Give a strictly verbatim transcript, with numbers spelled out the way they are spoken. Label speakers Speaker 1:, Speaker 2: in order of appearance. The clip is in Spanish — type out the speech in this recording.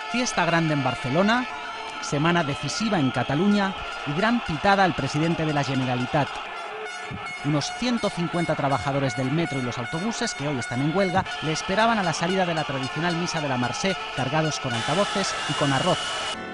Speaker 1: Fiesta grande en Barcelona, semana decisiva en Cataluña y gran pitada al presidente de la Generalitat. Unos ciento cincuenta trabajadores del metro y los autobuses, que hoy están en huelga, le esperaban a la salida de la tradicional misa de la Mercè, cargados con altavoces y con arroz.